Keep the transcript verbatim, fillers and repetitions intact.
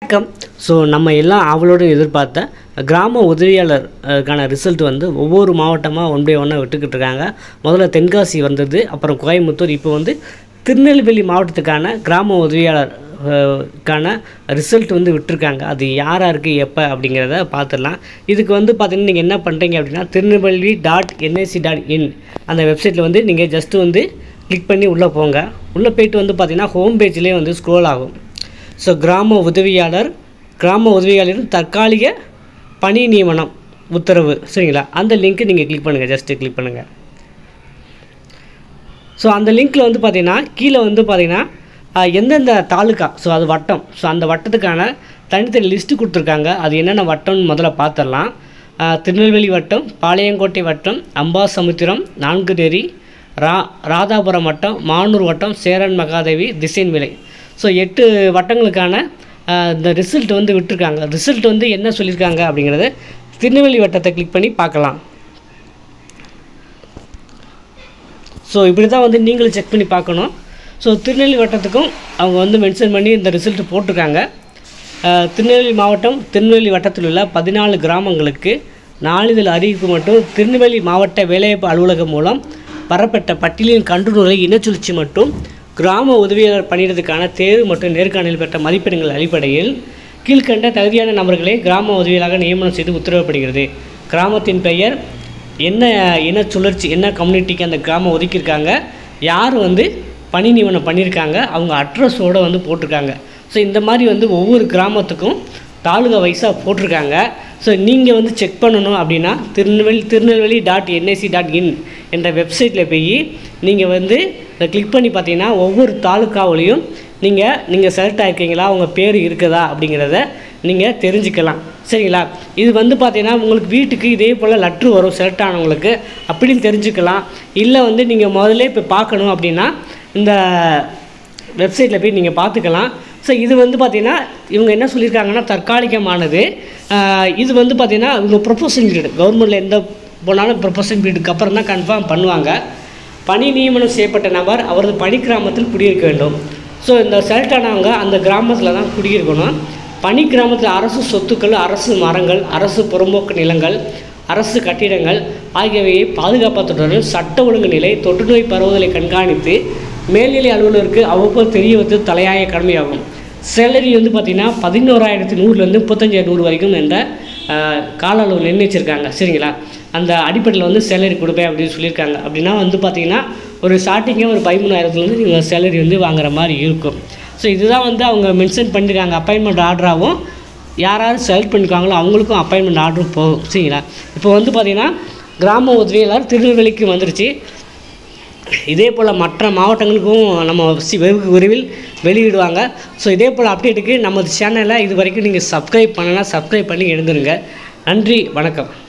வணக்கம். ஸோ நம்ம எல்லாம் அவளோடு எதிர்பார்த்த கிராம உதவியாளருக்கான ரிசல்ட் வந்து ஒவ்வொரு மாவட்டமாக ஒன் பை ஒன்னாக விட்டுக்கிட்டு இருக்காங்க. முதல்ல தென்காசி வந்தது, அப்புறம் கோயம்புத்தூர், இப்போ வந்து திருநெல்வேலி மாவட்டத்துக்கான கிராம உதவியாளர் க்கான ரிசல்ட் வந்து விட்டுருக்காங்க. அது யாராக இருக்குது எப்போ அப்படிங்கிறத பார்த்துடலாம். இதுக்கு வந்து பார்த்திங்கன்னா நீங்கள் என்ன பண்ணுறீங்க அப்படின்னா Tirunelveli dot NIC dot in அந்த வெப்சைட்டில் வந்து நீங்கள் ஜஸ்ட்டு வந்து கிளிக் பண்ணி உள்ளே போங்க. உள்ளே போய்ட்டு வந்து பார்த்திங்கன்னா ஹோம் பேஜ்லேயே வந்து ஸ்க்ரோல் ஆகும். ஸோ கிராம உதவியாளர் கிராம உதவியாளரின் தற்காலிக பணி நியமனம் உத்தரவு, சரிங்களா? அந்த லிங்க்கு நீங்கள் கிளிக் பண்ணுங்கள். ஜஸ்ட்டு கிளிக் பண்ணுங்கள். ஸோ அந்த லிங்க்கில் வந்து பார்த்திங்கன்னா கீழே வந்து பார்த்திங்கன்னா எந்தெந்த தாலுக்கா, ஸோ அது வட்டம், ஸோ அந்த வட்டத்துக்கான தனித்தனி லிஸ்ட்டு கொடுத்துருக்காங்க. அது என்னென்ன வட்டம்னு முதல்ல பார்த்துடலாம். திருநெல்வேலி வட்டம், பாளையங்கோட்டை வட்டம், அம்பாசமுத்திரம், நான்குநேரி, ரா ராதாபுரம் வட்டம், மானூர் வட்டம், சேரன் மகாதேவி, திசைன்விளை. ஸோ எட்டு வட்டங்களுக்கான இந்த ரிசல்ட் வந்து விட்டுருக்காங்க. ரிசல்ட் வந்து என்ன சொல்லியிருக்காங்க அப்படிங்கிறத திருநெல்வேலி வட்டத்தை கிளிக் பண்ணி பார்க்கலாம். ஸோ இப்படி தான் வந்து நீங்களும் செக் பண்ணி பார்க்கணும். ஸோ திருநெல்வேலி வட்டத்துக்கும் அவங்க வந்து மென்ஷன் பண்ணி இந்த ரிசல்ட்டு போட்டிருக்காங்க. திருநெல்வேலி மாவட்டம் திருநெல்வேலி வட்டத்தில் உள்ள பதினாலு கிராமங்களுக்கு நாளிதழ் அறிவிப்பு மற்றும் திருநெல்வேலி மாவட்ட வேலைவாய்ப்பு அலுவலகம் மூலம் பெறப்பட்ட பட்டியலின் கண்டுணர்வை இனச்சுழற்சி மற்றும் கிராம உதவியாளர் பணியிடத்துக்கான தேர்வு மற்றும் நேர்காணலில் பெற்ற மதிப்பெண்கள் அடிப்படையில் கீழ்கண்ட தகுதியான நபர்களை கிராம உதவியாளராக நியமனம் செய்து உத்தரவிடப்படுகிறது. கிராமத்தின் பெயர், என்ன இன சுழற்சி, என்ன கம்யூனிட்டிக்கு அந்த கிராமம் ஒதுக்கியிருக்காங்க, யார் வந்து பணி நியமனம் பண்ணியிருக்காங்க, அவங்க அட்ரஸோடு வந்து போட்டிருக்காங்க. ஸோ இந்த மாதிரி வந்து ஒவ்வொரு கிராமத்துக்கும் தாலுகா வைஸாக போட்டிருக்காங்க. ஸோ நீங்கள் வந்து செக் பண்ணணும் அப்படின்னா Tirunelveli Tirunelveli dot NIC dot in என்ற வெப்சைட்டில் போய் நீங்கள் வந்து இதை கிளிக் பண்ணி பார்த்தீங்கன்னா ஒவ்வொரு தாலுக்காவிலையும் நீங்கள் நீங்கள் செலக்ட் ஆகிருக்கீங்களா, உங்கள் பேர் இருக்குதா அப்படிங்கிறத நீங்கள் தெரிஞ்சுக்கலாம், சரிங்களா? இது வந்து பார்த்தீங்கன்னா உங்களுக்கு வீட்டுக்கு இதே போல் லெட்ரு வரும் செலக்ட் ஆனவங்களுக்கு, அப்படின்னு தெரிஞ்சுக்கலாம். இல்லை வந்து நீங்கள் முதல்ல இப்போ பார்க்கணும் அப்படின்னா இந்த வெப்சைட்டில் போய் நீங்கள் பார்த்துக்கலாம். ஸோ இது வந்து பார்த்திங்கன்னா இவங்க என்ன சொல்லியிருக்காங்கன்னா தற்காலிகமானது. இது வந்து பார்த்திங்கன்னா இவங்க ப்ரொபோஷன் பீரியட், கவர்மெண்ட்டில் எந்த போனாலும் ப்ரொபோஷன் பீரியடுக்கு அப்புறம் தான் கன்ஃபார்ம் பண்ணுவாங்க. பணி நியமனம் செய்யப்பட்ட நபர் அவரது பணி கிராமத்தில் குடியிருக்க வேண்டும். ஸோ இந்த செலக்ட் ஆனவங்க அந்த கிராமத்தில் தான் குடியிருக்கணும். பணி கிராமத்தில் அரசு சொத்துக்கள், அரசு மரங்கள், அரசு புறம்போக்கு நிலங்கள், அரசு கட்டிடங்கள் ஆகியவையை பாதுகாப்பதுடன் சட்ட ஒழுங்கு நிலை, தொற்று நோய் பரவுதலை கண்காணித்து மேல்நிலை அலுவலருக்கு அவ்வப்போது தெரிய வந்து தலையாய கடமையாகும். சேலரி வந்து பார்த்திங்கன்னா பதினோராயிரத்தி நூறுலேருந்து முப்பத்தஞ்சாயிரம் நூறு வரைக்கும் என்ற கால அளவு நிர்ணயிச்சிருக்காங்க, சரிங்களா? அந்த அடிப்படையில் வந்து சேலரி கொடுப்பேன் அப்படின்னு சொல்லியிருக்காங்க. அப்படின்னா வந்து பார்த்திங்கன்னா ஒரு ஸ்டார்டிங்கே ஒரு பதிமூணாயிரத்துலேருந்து நீங்கள் சேலரி வந்து வாங்குற மாதிரி இருக்கும். ஸோ இதுதான் வந்து அவங்க மென்ஷன் பண்ணியிருக்காங்க. அப்பாயின்மெண்ட் ஆர்டராகவும் யாராவது செலக்ட் பண்ணியிருக்காங்களோ அவங்களுக்கும் அப்பாயின்மெண்ட் ஆர்டரும் போகும், சரிங்களா? இப்போ வந்து பார்த்திங்கன்னா கிராம உதவியாளர் திருநெல்வேலிக்கு வந்துருச்சு. இதே போல் மற்ற மாவட்டங்களுக்கும் நம்ம வெகு விரைவில் வெளியிடுவாங்க. ஸோ இதே போல் அப்டேட்டுக்கு நமது சேனலை இது வரைக்கும் நீங்கள் சப்ஸ்கிரைப் பண்ணலாம், சப்ஸ்கிரைப் பண்ணி எழுந்துருங்க. நன்றி, வணக்கம்.